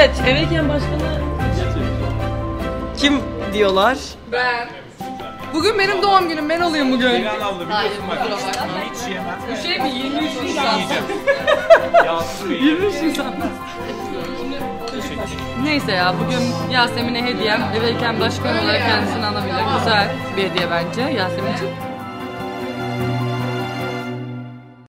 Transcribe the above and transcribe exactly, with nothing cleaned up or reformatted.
Evet, Eveyken Başkanı kim diyorlar? Ben. Bugün benim doğum günüm, ben olayım bugün. Beyran abla biliyorsun bak, hiç yemem. Bu şey mi? yirmi üç Nisan. Yağsız bir yirmi üç Nisan. Neyse ya, bugün Yasemin'e hediyem. Eveyken Başkan olarak kendisini anabilir. Güzel bir hediye bence Yasemin için.